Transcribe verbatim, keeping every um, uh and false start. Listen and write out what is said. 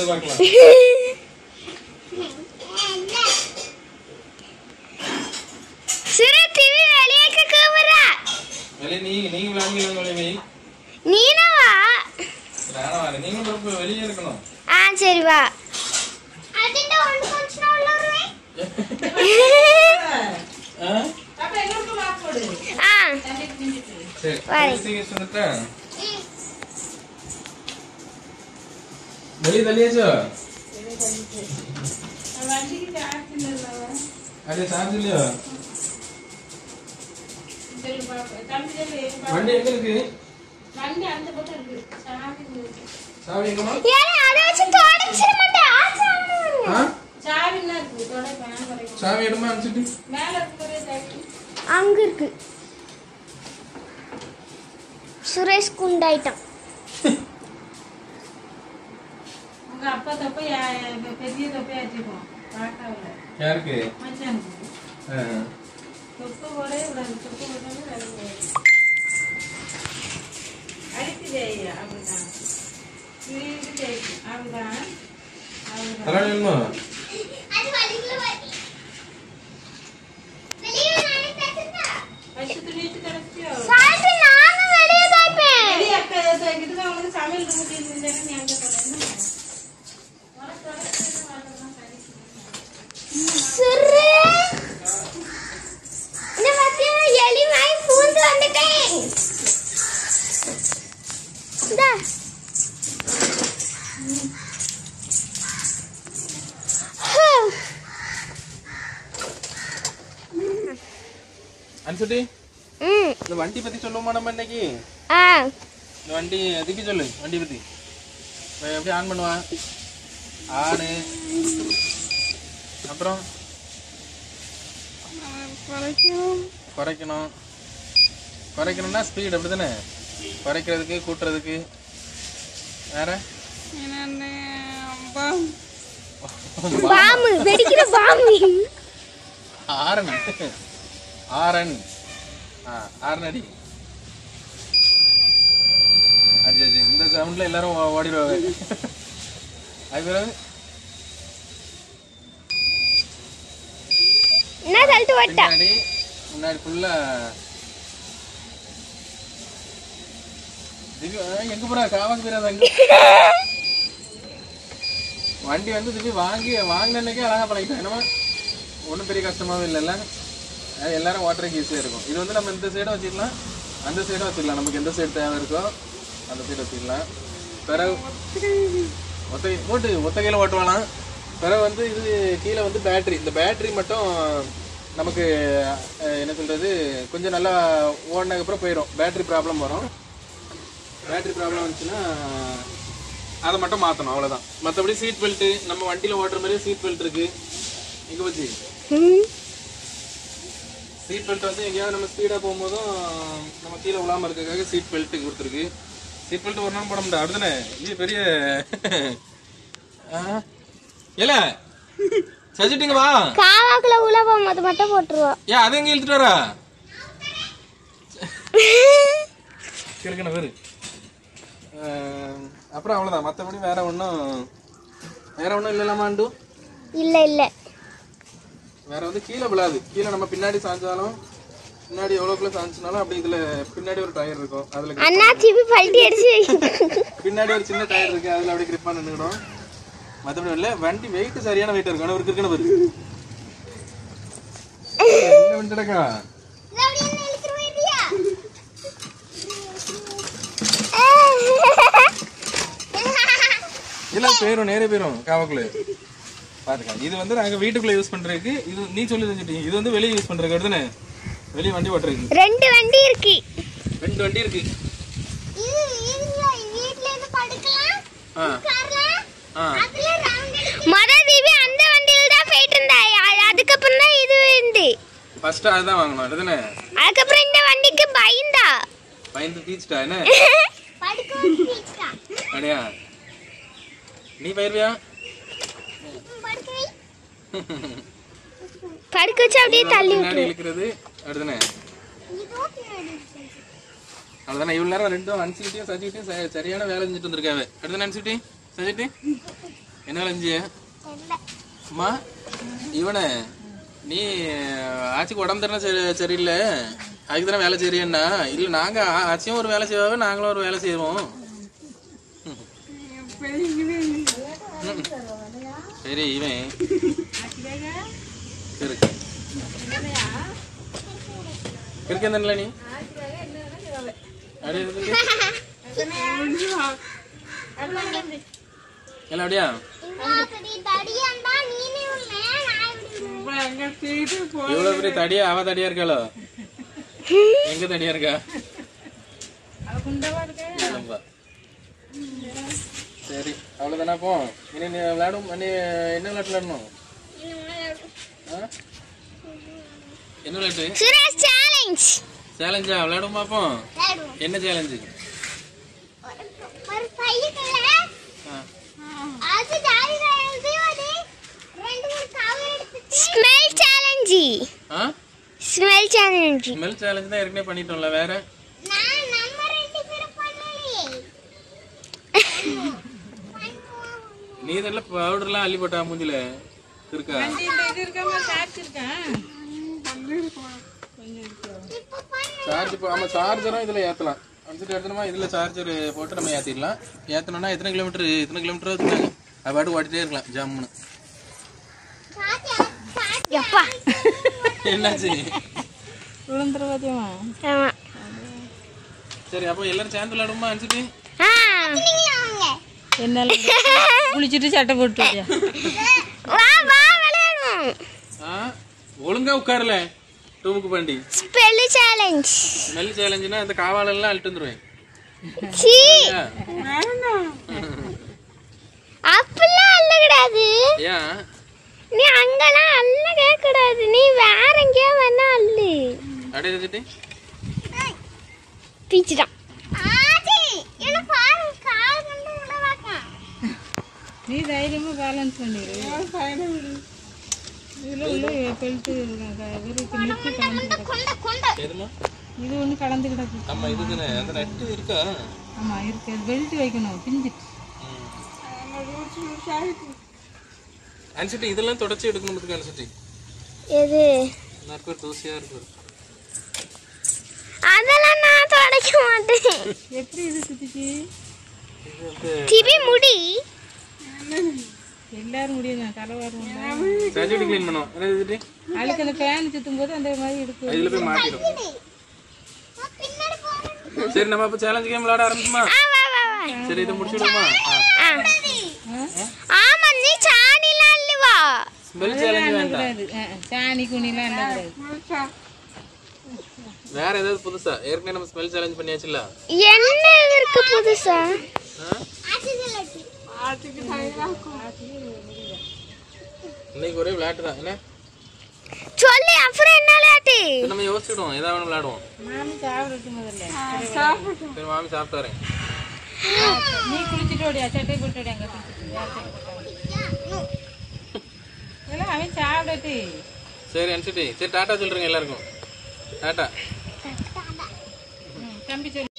அது பார்க்கலாம். சிறு டிவி வெளியே கூவுறா. வெளிய நீ நீங்க விளையாடுங்க வெளிய. நீனா வா. நானா வா. நீங்க ரொம்ப வெளிய இருக்கணும். ஆ சரி வா. அதிட்ட ஒன்னு கொஞ்சம் உள்ள வரவே. ஆ? அப்ப எங்களுக்கு வா போடு. ஆ. சரி. சரி சுனத்தா. வெளிய தள்ளியாச்சோ? வண்டிக்கு சார்ஜ் இல்ல. அடே சார்ஜ் இல்லையா? சரி பாப்பா. தம்பில வண்டி எங்க இருக்கு? வண்டி அந்த பக்கம் இருக்கு. சாவி இருக்கு. சாவி எங்கமா? ஏய் அத வச்சு தொடச்சிர மாட்டே. ஆ சாவி. ஆ? சாவி இல்ல இருக்கு. தொட பேன் வரைக்கும். சாவி எடுமா அனுப்பிட்டு. மேல இருக்குறே சாவி. அங்க இருக்கு. சுரேஷ் குண்டாயிட்டான். உங்க அப்பா தப்ப பெரிய தப்பே ஆச்சுப்போம். பாட்டாவல. யாருக்கு? மச்சானுக்கு. ஆ. தொப்பு போடே விடாது. தொப்பு போடாம வேலை போகுது. அடிச்சு ஜெய்யா அப்படிதான். இது ஜெய் அப்படிதான். அப்படிதான். தரணுமா? அது வலிக்குல வாடி. வெளிய நானே தட்டா. பச்சை துணிச்சு தரச்சியோ. சாய்ஸ் நானும் வெளிய போய்ப்பேன். வெளிய அக்கா இதுதான் உங்களுக்கு சமையல் ரூமுக்கு இருந்தேன்னா நீ அங்க போறேன்னா. சுரு. இந்த வாத்தியா எலி மாய் பூந்து வந்துட்டேன். டா. அன்சுட்டி ம். இந்த வண்டி பத்தி சொல்லுவோமா நம்ம இன்னைக்கு? ஆ. இந்த வண்டி எதுக்கு சொல்லு வண்டி பத்தி. எப்படி ஆன் பண்ணுவா? ஆனு. அப்புறம் குறைக்கணும். குறைக்கணும். குறைக்கணும்னா ஸ்பீட் அப்படிதானே? குறைக்கிறதுக்கு கூட்டுறதுக்கு வேற பாம்பு வெடிக்கிற பாம்பு. ஆரன் ஆரன் ஆ ஆரன் அடி. அஜய் அஜய் இந்த சவுண்ட்ல எல்லாரும் ஓடிடுவாங்க. அது பிறகு என்ன தள்ளிட்டு ஓட்டா. முன்னாடி முன்னாடி ஃபுல்லா எங்க போறா காவாக்கு போயிடாத. அங்க வண்டி வந்து திருப்பி வாங்கி வாங்கின அன்னைக்கே அழகா பழகிட்டோம். என்னமா ஒன்றும் பெரிய கஷ்டமாவே இல்லைல்ல. எல்லாரும் ஓட்டுறதுக்கு ஈஸியாக இருக்கும். இது வந்து நம்ம இந்த சைடும் வச்சுக்கலாம், அந்த சைடும் வச்சுக்கலாம். நமக்கு எந்த சைடு தேவை இருக்கோ அந்த சைடு வச்சுக்கலாம். பிறகு ஒத்த ஓட்டு ஒத்த கையில் ஓட்டுவாலாம். பிறகு வந்து இது கீழே வந்து பேட்ரி. இந்த பேட்ரி மட்டும் நமக்கு என்ன சொல்கிறது கொஞ்சம் நல்லா ஓடினதுக்கப்புறம் போயிடும். பேட்ரி ப்ராப்ளம் வரும். பேட்ரி ப்ராப்ளம் வந்துச்சுன்னா அதை மட்டும் மாற்றணும், அவ்வளோதான். மற்றபடி சீட் பெல்ட்டு நம்ம வண்டியில் ஓட்டுற மாதிரியே சீட் பெல்ட் இருக்குது. எங்கே வச்சு சீட் பெல்ட் வந்து எங்கேயாவது நம்ம ஸ்பீடாக போகும்போதும் நம்ம கீழே விழாமல் இருக்கிறதுக்காக சீட் பெல்ட்டு கொடுத்துருக்கு. சீட் பெல்ட் ஒரு நாள் போட முடியாது அப்படிதானே? இது பெரிய இல்ல சஜிட்டிங்க வா. காவாக்குல உள்ள போகும்போது மட்டும் போட்டுருவோம். ஏன் அதை எங்க இழுத்துட்டு வரா? கேளுக்கணும் பேரு. அப்புறம் அவ்வளோதான். மற்றபடி வேற ஒன்றும் வேற ஒன்றும் இல்லைலாமாண்டு. இல்லை இல்லை வேற வந்து கீழே விழாது. கீழே நம்ம பின்னாடி சாஞ்சாலும் பின்னாடி எவ்வளோக்குள்ள சாஞ்சினாலும் அப்படி இதில் பின்னாடி ஒரு டயர் இருக்கும். அதில் அண்ணா சிபி பல்ட்டி அடிச்சு பின்னாடி ஒரு சின்ன டயர் இருக்கு. அதில் அப்படியே கிரிப்பாக நின்றுடும். மற்றபடி இல்லை. வண்டி வெயிட் சரியான வெயிட் இருக்கும். ஆனால் ஒரு இருக்குன்னு பாரு என்ன வந்துடக்கா. இல்ல போயிரும் நேரே போயிரும் காவாக்குள்ள பாத்துக்கா. இது வந்து நாங்க வீட்டுக்குள்ள யூஸ் பண்றதுக்கு. இது நீ சொல்லி தெரிஞ்சுட்டீங்க. இது வந்து வெளியே யூஸ் பண்றதுக்கு அப்படிதானே? வெளியே வண்டி ஓட்டுறதுக்கு ரெண்டு வண்டி இருக்கு. ரெண்டு வண்டி இருக்கு. இது இதுல வீட்ல இருந்து படுக்கலாம். ஆ கார்லாம். ஆ அதுல ரவுண்ட் அடிச்சு மொத தீவி அந்த வண்டில தான் போயிட்டு இருந்தா. அதுக்கு அப்புறம் தான் இது வந்து ஃபர்ஸ்ட் அதுதான் வாங்கணும் அப்படிதானே? அதுக்கு அப்புறம் இந்த வண்டிக்கு பயந்தா பயந்து தீச்சிட்டா என்ன? படுக்க தீச்சிட்டா. அடையா நீ பயிர்வியா? படுக்க வச்சு அப்படியே தள்ளி விட்டு இழுக்கிறது அப்படிதானே? அவ்வளோதானே. இவ்வளோ நேரம் ரெண்டும் அனுப்பிச்சிக்கிட்டையும் சஜிக்கிட்டையும் சரியான வேலை செஞ்சுட்டு வந்திருக்காவே அப்படிதானே? அனுப்பிச்சிட்டி சஜிட்டி என்ன விளைஞ்சிய அம்மா இவனே நீ ஆச்சிக்கு உடம்பு தானே சரி சரியில்லை அதுக்கு தானே வேலை செய்யறியண்ணா இல்லை நாங்கள் ஆச்சியும் ஒரு வேலை செய்வாங்க நாங்களும் ஒரு வேலை செய்வோம். சரி இவன் இருக்கு இருக்கேன்ல நீ அப்படியே எல்லாம் அப்படியா இவ்வளவு பெரிய தடியா அவ தடியா இருக்காளோ எங்க தடியா இருக்கா சரி அவ்வளவுதானா போ இனி நீ விளையாடும் நீ என்ன விளையாட்டு விளையாடணும் என்ன விளையாட்டு சேலஞ்சா விளையாடும் பாப்போம் என்ன challenge smell challenge smell challenge smell challenge தான் ஏற்கனவே பண்ணிட்டோம்ல வேற நான் நம்ம ரெண்டு பேரும் பண்ணலையே நீ இதெல்லாம் பவுடர்லாம் அள்ளி போட்டா மூஞ்சில இருக்கா இது இருக்காம சார்ஜ் இருக்கா சார்ஜ் ஆமா சார்ஜரும் இதுல ஏத்தலாம் அஞ்சுட்டு எடுத்தோமா இதுல சார்ஜர் போட்டு நம்ம ஏத்திடலாம் ஏத்தணும்னா எத்தனை கிலோமீட்டர் எத்தனை கிலோமீட்டர் வச்சுனாங்க அது பாட்டு ஓடிட்டே இருக்கலாம் ஜம்முன்னு என்னாச்சு சரி அப்போ எல்லாரும் சேர்ந்து விளையாடுமா அனுப்பிட்டு என்ன குளிச்சுட்டு சட்டை போட்டு ஒழுங்கா உட்காரல ரூமுக்கு பண்ணி ஸ்மெல் சேலஞ்ச் ஸ்மெல் சேலஞ்சுனா அந்த காவாலெல்லாம் அழுட்டு வந்துருவேன் சீ அப்பெல்லாம் அல்ல கூடாது ஏன் நீ அங்கலாம் அல்ல கேட்க கூடாது நீ வேற எங்கேயோ வேணா அல்லு அப்படியே வச்சுட்டு பீச்சிட்டான் ஆதி என்ன பாரு கால் கண்டு உடவாக்க நீ தைரியமா பேலன்ஸ் பண்ணிரு இதுல உள்ள பெல்ட் இருக்கு நிக்கு கலந்து கொண்ட கொண்ட எதுமா இது ஒண்ணு கலந்து கிடக்கு ஆமா இதுதானே அந்த நெட் இருக்கா ஆமா இருக்கு பெல்ட் வைக்கணும் பிஞ்சிட்டு அனுப்பிட்டு இதெல்லாம் தொடச்சி எடுக்கணும் பத்துக்கு அனுப்பிட்டு எது நற்கூர் தூசியா இருக்கு அதெல்லாம் நான் தொடக்க மாட்டேன் எப்படி இது சுத்திச்சு இது வந்து திபி முடி எல்லாரும் முடியும் தலை வரும் சர்ஜரி க்ளீன் பண்ணுவோம் என்ன இதுட்டு அதுக்கு அந்த ஃபேன் சுத்தும் போது அந்த மாதிரி இருக்கு இதுல போய் மாட்டிடும் சரி நம்ம அப்ப சேலஞ்ச் கேம் விளையாட ஆரம்பிக்குமா சரி இதை முடிச்சுடுமா ஆமா நீ சாணிலாம் இல்லவா ஸ்மெல் சேலஞ்ச் வேண்டாம் சாணி குனிலாம் என்ன கூடாது வேற ஏதாவது புதுசா ஏற்கனவே நம்ம ஸ்மெல் சேலஞ்ச் பண்ணியாச்சுல என்ன இருக்கு புதுசா இன்னைக்கு ஒரே விளையாட்டு தான் என்ன சொல்லு அப்புறம் என்ன விளையாட்டு நம்ம யோசிச்சிடுவோம் ஏதாவது விளையாடுவோம் மாமி சாப்பிட்டு முதல்ல சரி மாமி சாப்பிட்டு வரேன் நீ குளிச்சுட்டு ஓடியா சட்டை போட்டு ஓடியா அங்க குளிச்சுட்டு இதெல்லாம் அவன் சாப்பிடட்டு சரி அனுப்பிச்சிட்டு சரி டாட்டா சொல்றேங்க எல்லாருக்கும் டாட்டா தம்பி சொல்லு